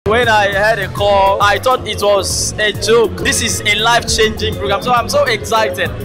When I heard a call, I thought it was a joke. This is a life-changing program, so I'm so excited.